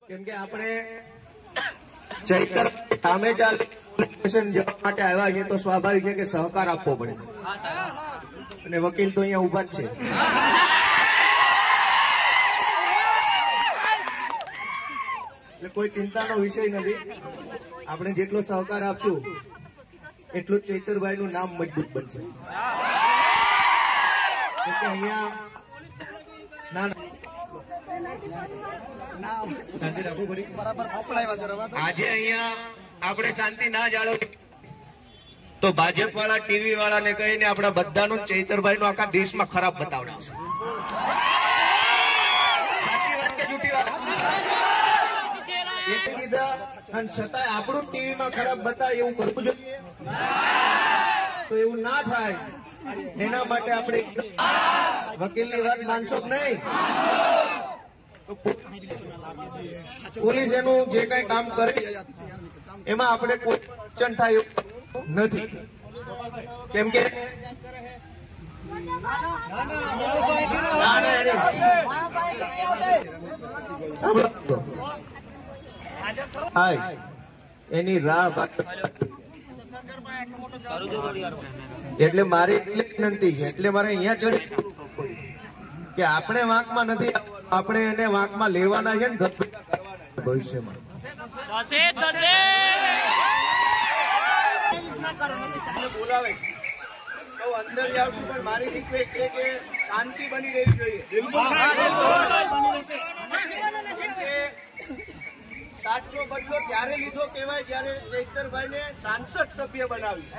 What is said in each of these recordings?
કેમ કે આપણે ચૈતર સામે ચાલે જવા માટે આવ્યા છે તો સ્વાભાવિક છે કે સહકાર આપવો પડે અને વકીલ તો અહીંયા ઉભા જ છે એટલે કોઈ ચિંતાનો વિષય નથી। આપણે જેટલો સહકાર આપશું એટલું જ ચૈતરભાઈ નું નામ મજબૂત બનશે। એટલે અહીંયા શાંતિ રાખવું પડી। આજે અહીંયા આપણે શાંતિ ના જાળવી તો ભાજપ વાળા ટીવી વાળા ને કહીને આપણા બધાનું ચૈતરભાઈ નું આખા દેશમાં ખરાબ બતાવડાવશે। સાચી વાત કે જૂઠી વાત? એક કીધા અને છતાંય આપણું ટીવીમાં ખરાબ બતાવે એવું કરવું જોઈએ તો એવું ના થાય એના માટે આપણે વકીલની વાત માનશો નહીં તો પોલીસ એનું જે કઈ કામ કરે એમાં આપણે કોઈ અડચણ થાય એવું નથી। કેમ કે એની રાહ એટલે મારી વિનંતી છે એટલે મારે અહીંયા ચડી કે આપણે વાંકમાં નથી આપણે એને વાંકમાં લેવાના છે ને ભવિષ્યમાં બોલાવે તો અંદર જાવશું પણ મારી રિક્વેસ્ટ છે કે શાંતિ બની રહેવી જોઈએ। સાચો બદલો ત્યારે લીધો કહેવાય જયારે ચૈતરભાઈ ને સાંસદ સભ્ય બનાવી।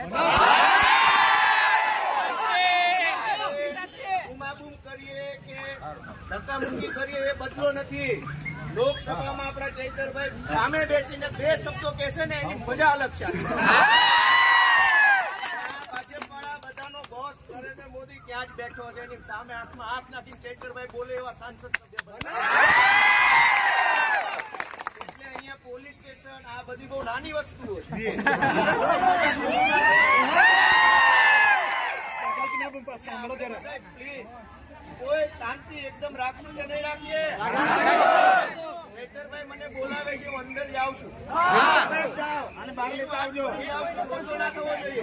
બૂમાબૂમ કરીએ કે ધક્કામુક્કી કરીએ એ બદલો નથી। લોકસભામાં આપણા ચૈતરભાઈ સામે બેસીને બે શબ્દો કહેશે ને એની મજા અલગ છે। ભાજપ વાળા બધાનો બોસ નરેન્દ્ર મોદી ક્યાં જ બેઠો છે એની સામે હાથમાં હાથ નાખીને ચૈતરભાઈ બોલે એવા સાંસદ સભ્ય બને। પોલીસ સ્ટેશન આ બધી બહુ નાની વસ્તુઓ છે। પ્લીઝ કોઈ શાંતિ એકદમ રાખશું કે નહીં રાખીએ? ચૈતરભાઈ મને બોલાવે છે હું અંદર જાઉં છું અને બહાર લેતા આવજો ઓછો ના થવો જોઈએ।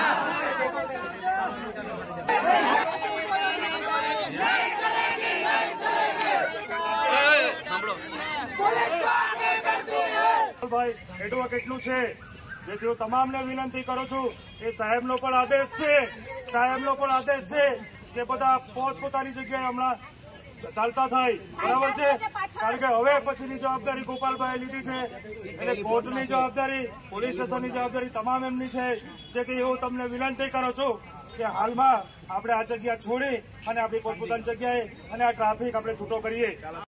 ભાઈ એડવોકેટનું છે જેથી હું તમામને વિનંતી કરું છું એ સાહેબનો પણ આદેશ છે કે બધા પોતપોતાની જગ્યાએ હમણાં ચાલતા થાય બરાબર છે કારણ કે હવે પછીની જવાબદારી ગોપાલભાઈ લીધી છે એટલે કોર્ટની જવાબદારી પોલીસ સ્ટેશનની જવાબદારી તમામ એમની છે જેથી હું તમને વિનંતી કરું છું કે હાલમાં આપણે આ જગ્યા છોડી અને આપણી પોતપોતાની જગ્યાએ અને આ ટ્રાફિક આપણે છૂટો કરીએ।